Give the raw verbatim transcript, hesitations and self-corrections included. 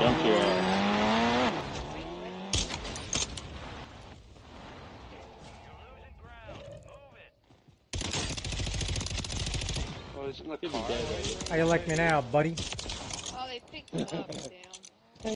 Jump your ass. Oh, he's in the Could be car. dead right How you like me now, buddy? Oh, they picked him up, damn.